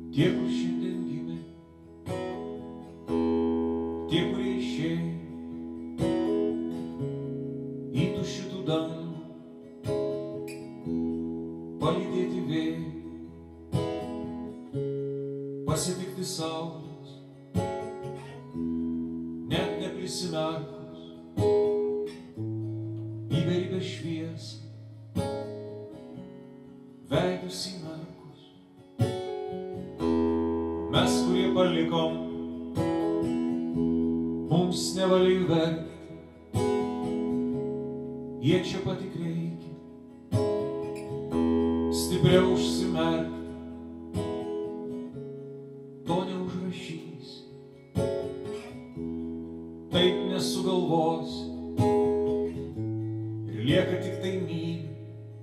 Tie, kur šiandien gimė, tie, kurie išėjo į tuščių dangų, palydėti vėjų, pasitikti saulės, net neprisimerkus, į beribę šviesą, veidus į merkus. Mes, kurie palikom, mums nevalia verkti, jie čia pat tik reikia stipriau užsimerkti, to neužrašysi, taip nesugalvosi ir lieka tik tai myli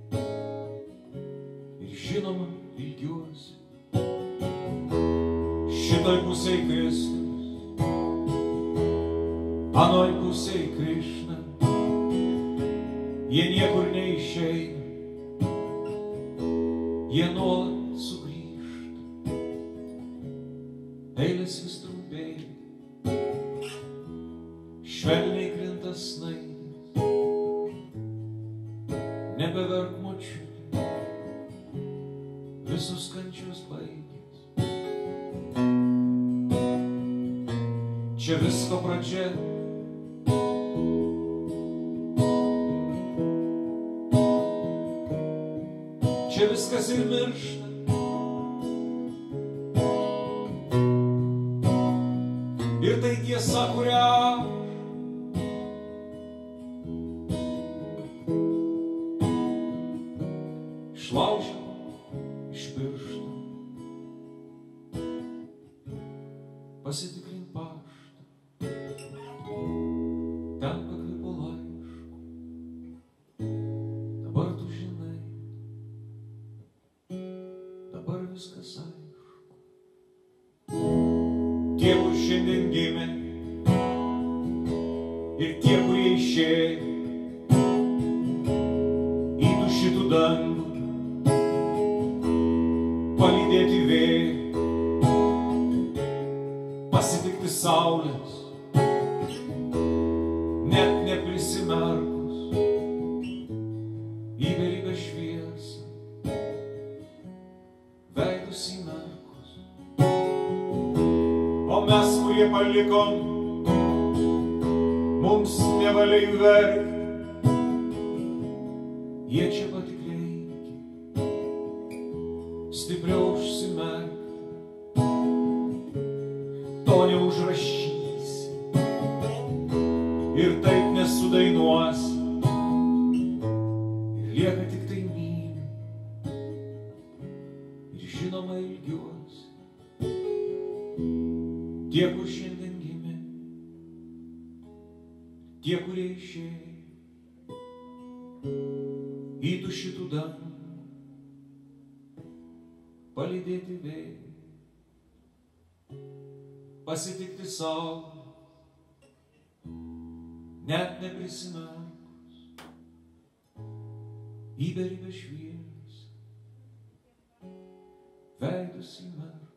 ir žinoma ilgiuosi. Šitoj pusėj Kristus, anoj pusėj Krišna, jie niekur neišeina, jie nuolat sugrįžta, eilės vis trumpėja, švelniai krinta snaigės, nebeverk močiutė, visus kančios baigės. Čia visko pradžia, čia viskas ir miršta, ir tai tiesa, kurią išlaužiau iš piršto. Pasitikrink paštą, ten pakvipo laišku, dabar tu žinai, dabar viskas aišku. Tie, kur šiandien gimė, ir tie, kurie išėjo į tuščių dangų, palydėti vėjų, pasitikti saulės, net neprisimerkus, į beribę šviesą, veidus į merkus. O mes, kurie palikom, mums nevalia verkti, jie čia pat tik reikia stipriau užsimerkti, to neužrašysi ir taip nesudainuosi ir lieka tik tai myli ir žinoma ilgiuosi. Tie, kur šiandien gimė, tie, kurie išėjo į tuščių dangų, palydėti vėjų, pasitikti saulę, net neprisimerkus, į beribę šviesą, veidus į merkus.